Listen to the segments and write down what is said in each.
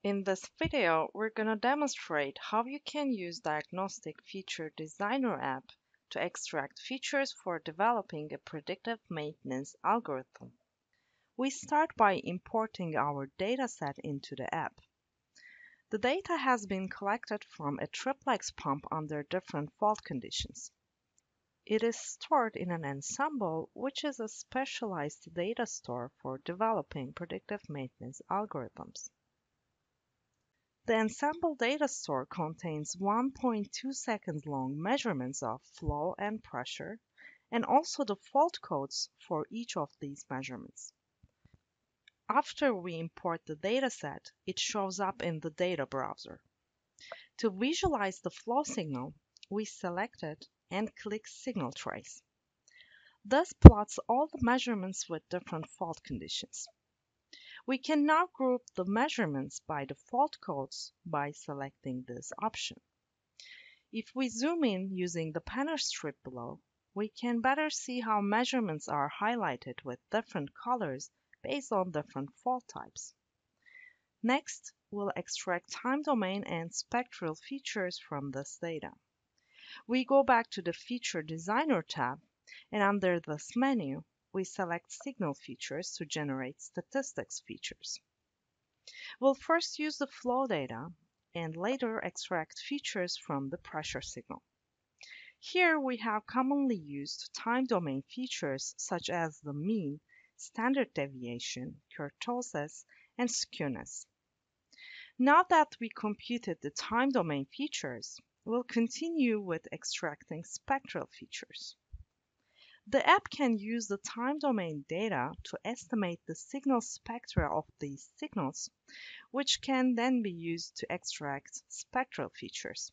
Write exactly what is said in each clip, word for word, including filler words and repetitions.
In this video, we're going to demonstrate how you can use Diagnostic Feature Designer app to extract features for developing a predictive maintenance algorithm. We start by importing our dataset into the app. The data has been collected from a triplex pump under different fault conditions. It is stored in an ensemble, which is a specialized data store for developing predictive maintenance algorithms. The ensemble data store contains one point two seconds long measurements of flow and pressure, and also the fault codes for each of these measurements. After we import the dataset, it shows up in the data browser. To visualize the flow signal, we select it and click Signal Trace. This plots all the measurements with different fault conditions. We can now group the measurements by the fault codes by selecting this option. If we zoom in using the panel strip below, we can better see how measurements are highlighted with different colors based on different fault types. Next, we'll extract time domain and spectral features from this data. We go back to the Feature Designer tab, and under this menu, we select Signal Features to generate statistics features. We'll first use the flow data and later extract features from the pressure signal. Here we have commonly used time domain features such as the mean, standard deviation, kurtosis, and skewness. Now that we computed the time domain features, we'll continue with extracting spectral features. The app can use the time domain data to estimate the signal spectra of these signals, which can then be used to extract spectral features.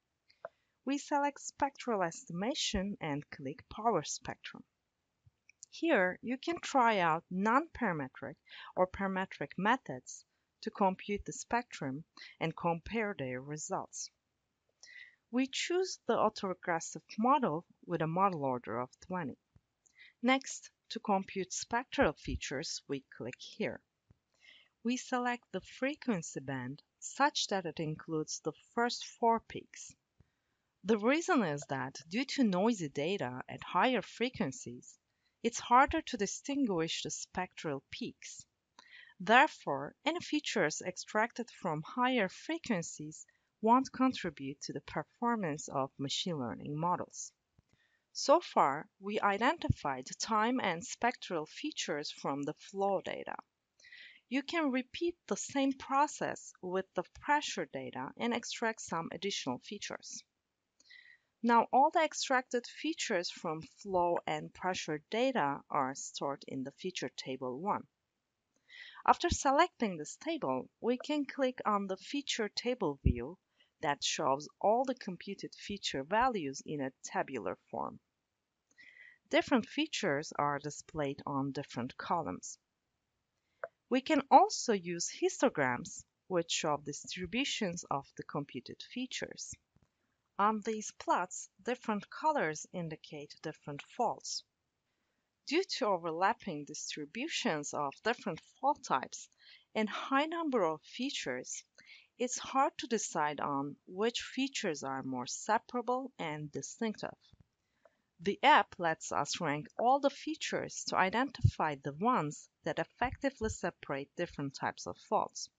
We select Spectral Estimation and click Power Spectrum. Here, you can try out non-parametric or parametric methods to compute the spectrum and compare their results. We choose the autoregressive model with a model order of twenty. Next, to compute spectral features, we click here. We select the frequency band such that it includes the first four peaks. The reason is that due to noisy data at higher frequencies, it's harder to distinguish the spectral peaks. Therefore, any features extracted from higher frequencies won't contribute to the performance of machine learning models. So far, we identified time and spectral features from the flow data. You can repeat the same process with the pressure data and extract some additional features. Now, all the extracted features from flow and pressure data are stored in the feature table one. After selecting this table, we can click on the feature table view that shows all the computed feature values in a tabular form. Different features are displayed on different columns. We can also use histograms, which show distributions of the computed features. On these plots, different colors indicate different faults. Due to overlapping distributions of different fault types and high number of features, it's hard to decide on which features are more separable and distinctive. The app lets us rank all the features to identify the ones that effectively separate different types of faults.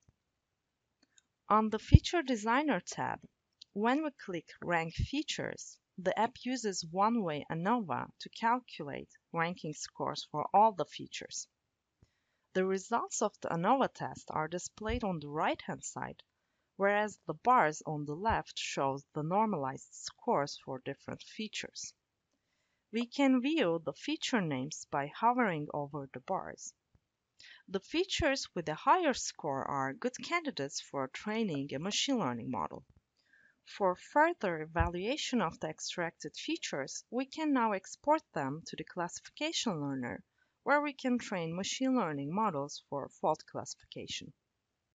On the Feature Designer tab, when we click Rank Features, the app uses one-way ANOVA to calculate ranking scores for all the features. The results of the ANOVA test are displayed on the right-hand side, whereas the bars on the left show the normalized scores for different features. We can view the feature names by hovering over the bars. The features with a higher score are good candidates for training a machine learning model. For further evaluation of the extracted features, we can now export them to the classification learner, where we can train machine learning models for fault classification.